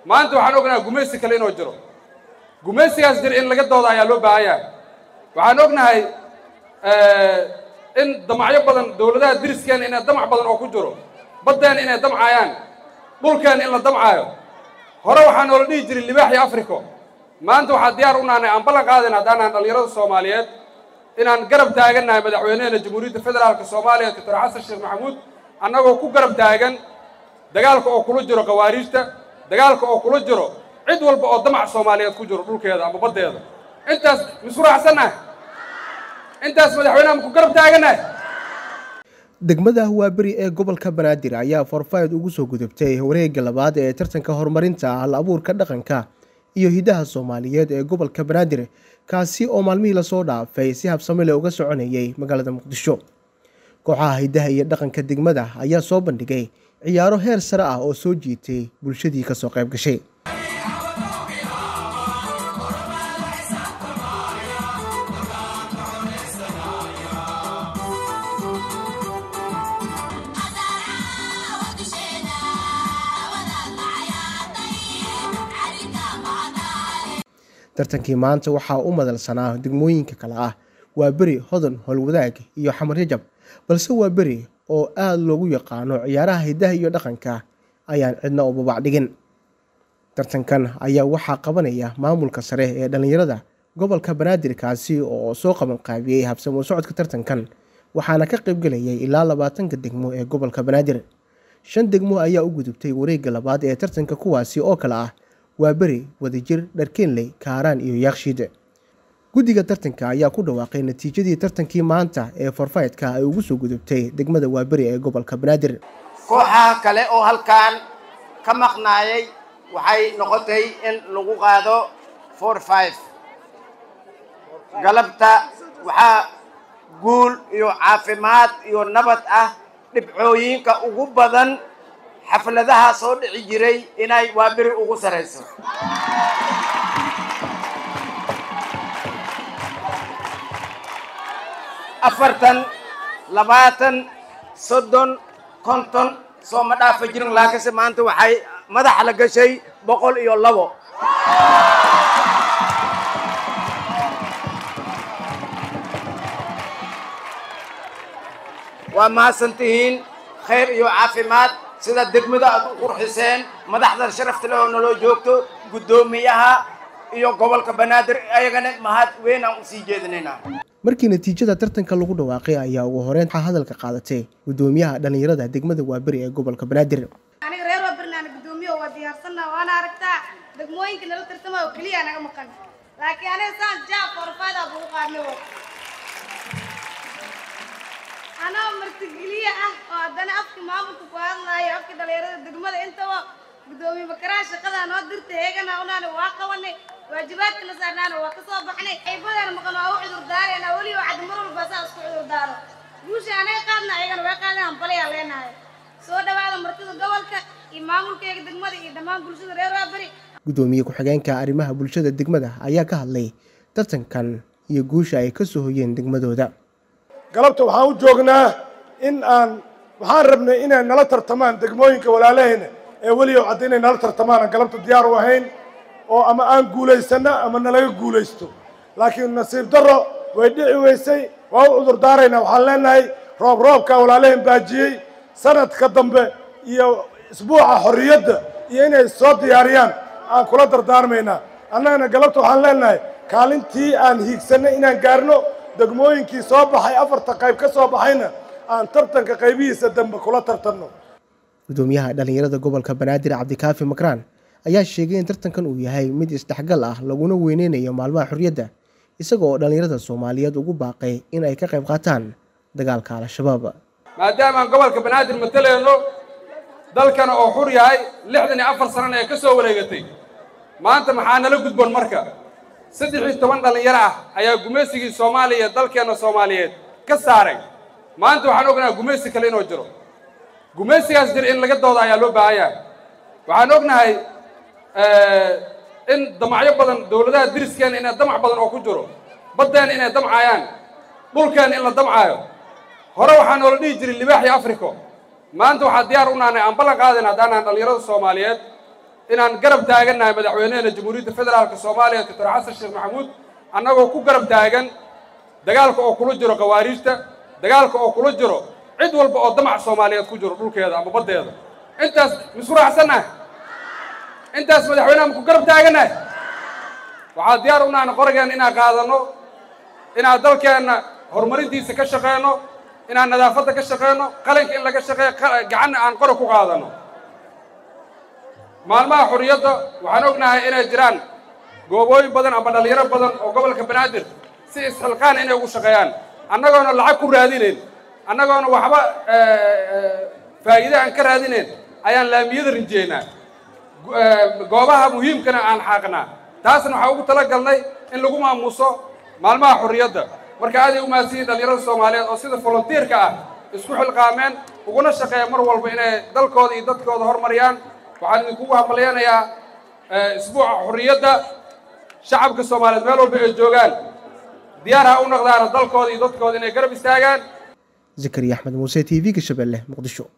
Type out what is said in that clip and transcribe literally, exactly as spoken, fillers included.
ما أنتوا حنوقنا جميسي كلين وجرو جميسي أصدر إن لقد ضوض عيالو بعيا وحنوقنا هاي آه إن دمع يبضن دولة درس كان إن دمع بدن أو كجرو بدن إن دمع عيان بول كان إلا دمع عيو هرو حنولدي يجري اللي باحي أفريقيا ما أنتوا حديارون أنا أم بلغ هذا ندانا اليرد الصوماليات إن أن قرب تاجنا مدحوينين الجمهورية الفدرالية الصومالية دكتور حسن الشيخ محمود أنه كو قرب تاجن دجالك أو كل جرو قواريشته دجالك أو كل جرو عد والبقى دمع الصوماليات كجرو بقول كذا أبو بدي هذا أنت مسؤول حسنة أنت مدحوينا كو قرب تاجنا degmada Waaberi ee gobolka Banaadir ayaa forfayd ugu soo gudubtay wareegga labaad ee tartanka horumarinta hal abuurka dhaqanka iyo hidaha Soomaaliyeed ee gobolka Banaadir kaasi oo maalmihii la soo dhaafay si habsami leh uga soconayay magaalada Muqdisho. Kooxaha hidaha iyo dhaqanka degmada ayaa soo bandhigay ciyaaro heer sare ah oo soo jiitay bulshadii ka soo qayb gashay. tartankii maanta waxaa u madalsanaa degmooyinka kala ah Waaberi, Hodan, Howlwadaag iyo Xamar Jajab balse Waaberi oo aad loogu yaqaano ciyaaraha hidaha iyo dhaqanka ayaan cidna u babac dhigin. tartankan ayaa waxaa qabanaya maamulka sare ee dhalinyarada gobolka Banaadir kaasi oo soo qaban qaabiyay habsamo socodka tartankan waxaana ka qayb galayay ilaa labaatanka degmo ee gobolka Banaadir. shan degmo ayaa u gudubtay wareegga labaad ee tartanka kuwaasi oo kala ah Waaberi, Wadajir, Dharkeenley, Kaaraan iyo Yaaqshiid. Guddiga tartanka ayaa ku dhawaaqay natiijadii tartankii maanta ee forfaydka ay ugu soo gudubtay degmada Waaberi ee gobolka Banaadir. kooxaha kale oo halkaan ka maqnaayay waxay noqotay in lagu qaado four five galabta waxaa guul iyo caafimaad iyo nabad ah dhibcooyinka ugu badan xafladaha soo dhici jiray inay Waaberi ugu sareyso. afartan labaatan soddon konton soo ma dhaafa jirin laakiinse maanta waxay madaxa la gashay boqol iyo labo. waa mahadsantihiin khayr iyo caafimaad sida degmada aad u qurxiseen madaxda sharafta leh oo naloo joogto gudoomiyaha iyo gobolka Banaadir ayagana mahad weyn aan u sii jeedinaynaa. markii natiijada tartanka lagu dhawaaqay ayaa ugu horeyn hadalka qaadatay gudoomiyaha dhalinyarada degmada Waaberi ee gobolka Banaadir. aniga reer Waaberi aan gudoomiyo waa diyaarsanaa waana aragtaa degmooyinka nala tartamo oo kaliya anaga maqan laakiin aniga saan jaab forfaada buu qaadnay أنا مرتقلية أه أنا أفكي ما أبغى كوارنا يا أفكي دليرة دقمة أنت و بدومي بكراش كذا أنا درت هيك أنا أنا واقع وني واجبات كنا صارنا أنا وقصة بحني أي بدر أنا مكان أوعد الدار أنا أولي وعد مرة بس أسكت الدار وش أنا قادنا هيك أنا واقع أنا أمبلي علينا هاي سودا بعد مرتقل قبل ك إمامك كي دقمة إدمان بلشة غير Waaberi. gudoomiye ku xigeenka arrimaha bulshada degmada ayaa ka hadlay tartankan iyo guusha ay ka soo hoyeen degmadooda. galabta waxaan u joognaa in aan waxaan rabnay inay nala tartamaan degmooyinka walaalahayna ee weliyo cad inay nala tartamaan galabta diyaar u ahayn oo ama aan guulaysana ama nalaga guulaysto laakiin nasiib darro way dhici weysay waa u cudur daarayna waxaan leenahay roob roobka walaalahayn baajiyey sanadka dambe iyo isbuuca xorriyadda iyo inay soo diyaariyaan aan kula dardaarmaynaa annagana galabta waxaan leenahay kaalintii aan hiigsanay inaan gaarno degmooyinkii soo baxay afarta qayb ka soo baxayna aan tartanka qaybihiisa dambe kula tartanno. gudoomiyaha dhalinyarada gobolka Banaadir Cabdikaafi Makraan ayaa sheegay in tartankan uu yahay mid isdhexgal ah laguna weyneynayo maalmaha xorriyadda isagoo dhalinyarada Soomaaliyeed ugu baaqay in ay ka qayb qaataan dagaalka al-shabaab. maadaama aan gobolka Banaadir matalayno dalkana oo xur yahay lixdan iyo afar sano ee ka soo wareegatay maanta maxaa nala gudboon marka saddex iyo toban dhalinyaro ah ayaa gumeysigii Soomaaliya dalkeena Soomaaliyeed ka saaray maanta waxaan ognahay gumeysi kale inuu jiro gumeysigaas jir in laga doodo ayaa loo baahan yahay waxaan ognahay in damacyo badan dawladaha diriskeen inay damac badan oo ku jiro baddeen inay damcayaan dhulkeen in la damcayo hore waxaan noola dhihi jiray libaaxii Afrika maanta waxaa diyaar u nahay aan ballan qaadayna haddaan dhalinyarada Soomaaliyeed inaan garab taagannahay madaxweynaheena jamhuuriyadda federaalka soomaaliya doctor xasan sheekh maxamuud annagoo ku garab taagan dagaalka oo kula jiro khawaariijta dagaalka oo kula jiro cid walba oo damac soomaaliyeed ku jiro dhulkeeda ama baddeeda intaas misku raacsannahay intaas madaxweynaha ma ku garab taagannahay waxaa diyaar u nahay qorageenna inaan qaadanno inaan dalkeenna horumarintiisa ka shaqeyno inaan nadaafadda ka shaqeyno qalinka in laga shaqeeyo gacanna aan qora ku qaadanno maalmaha xurriyadda waxaan ognahay inay jiraan goobooyin badan ama dhalinyaro badan oo gobolka banaadir si isxilqaan inay ugu shaqeeyaan annagoona lacag ku raadinayn annagoona waxba faa'iide aan ka raadinayn ayaan laamiyada rinjeynaa goobaha muhiimkana aan xaaqnaa taasna waxaa ugu talagalnay in lagu maamuuso maalmaha xurriyadda marka aaday u mahadsan yihiin dhalinyarada soomaaliyeed oo sida volunteerka ah isku xilqaameen uguna shaqeeya mar walba inay dalkooda iyo dadkooda horumariyaan waxaan idinkugu hambalyaynayaa isbuuca xurriyadda shacabka soomaaliyeed meel walba ay joogaan diyaar ha u noqdaana dalkooda iyo dadkooda inay garab istaagaan zakariya axmed muuse t v-ga shabeelle muqdisho